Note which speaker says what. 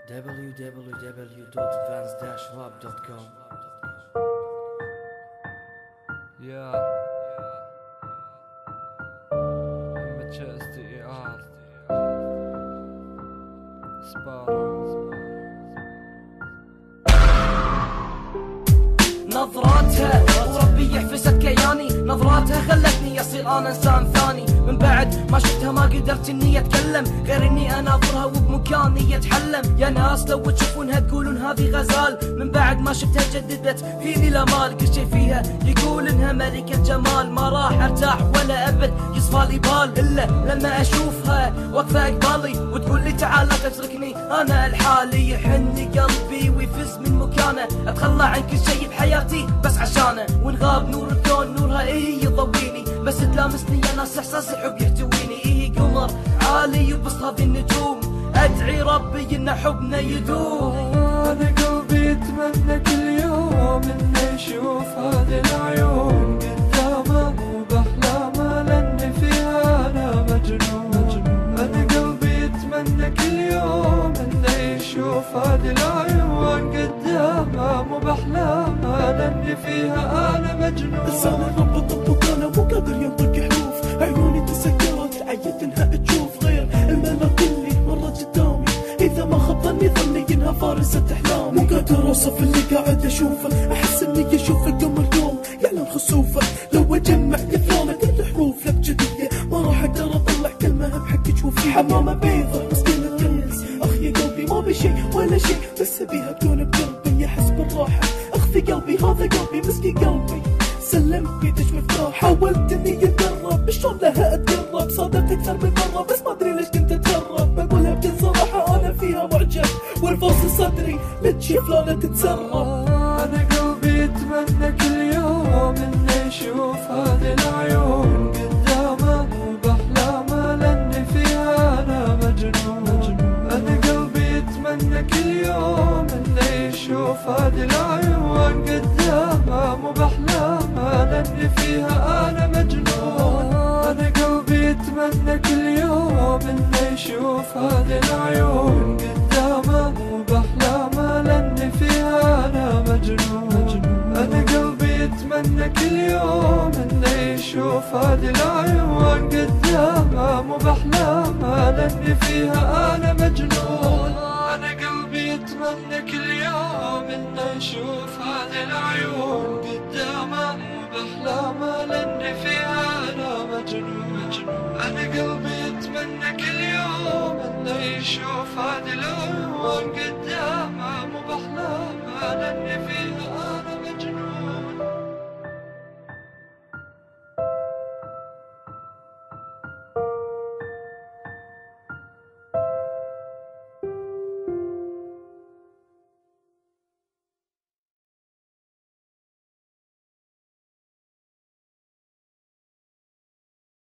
Speaker 1: www.advanced-rap.com.
Speaker 2: Yeah. MHSTER سبارة
Speaker 3: نظراتها وربي يحفظك كياني، نظراتها خلتني اصير انا انسان ثاني. من بعد ما شفتها ما قدرت اني اتكلم، غير اني اناظرها وبمكاني اتحلم. يا ناس لو تشوفونها تقولون هذه غزال، من بعد ما شفتها جددت فيني الامال. كل شي فيها يقول انها ملكة جمال، ما راح ارتاح ولا ابد يصفى لي بال الا لما اشوفها واقفة قبالي وتقول لي تعال لا تتركني انا لحالي. يحن قلبي ويفز من مكانه، اتخلى عن كل شي بحياتي بس عشانه. وانغاب نور الكون نورها ايه يضويني، بس تلامسني يا ناس احساس الحب يحتويني. ايه قمر عالي وبسط هذه النجوم، ادعي ربي ان حبنا يدوم.
Speaker 2: أنا قلبي يتمنى كل يوم إنه يشوف هذه العيون قدامه وبأحلامه، لأن فيها أنا مجنون. أنا قلبي يتمنى كل يوم إنه يشوف هذه العيون قدامه وبأحلامه، لأن فيها أنا مجنون.
Speaker 4: لسان الرب ضبط أنا مو قادر ينطق حروف، عيوني تسكرت عيت إنها تشوف غير الملاك اللي مرة قدامي. إذا ما خاب ظني إنها فارسة أحلامي، مو قادر أوصف اللي قاعد أشوفه. أحس إني أشوف القمر يوم يعلن خسوفه. لو أجمع كثرنا كل حروف لبجدية ما راح أقدر أطلع كلمة بحق جوفي. حمامة بيضة مسكينة قلبي، أخ يا قلبي ما بشي ولا شي، بس أبيها تكون بقلبي يحس بالراحة. أخفي قلبي هذا قلبي مسكي قلبي، سلم بيدش مفتاح. حاولت اني اتقرب شلون لها اتقرب، صادقت اكثر من مرة بس ما ادري ليش كنت اتهرب. بقولها بكل صراحة انا فيها معجب، والفرصة صدري لتشيف لا تتسرب.
Speaker 2: أنا قلبي يتمنى كل يوم إنه يشوف هذه العيون قدامه وبأحلامه، لأن فيها أنا مجنون. أنا قلبي يتمنى كل يوم إنه يشوف هذه العيون قدامه وبأحلامه، لأن فيها أنا مجنون. أنا قلبي يتمنى كل يوم إنه يشوف هذه العيون قدامه وبأحلامه، لأن فيها أنا مجنون. أنا قلبي يتمنى كل يوم إنه يشوف هذه العيون قدامه وبأحلامه، لأن فيها أنا مجنون. أنا قلبي يتمنى كل يوم إنه يشوف هذه العيون قدامه وبأحلامه، لأن فيها أنا مجنون. أنا قلبي يتمنى كل يوم إنه يشوف هذه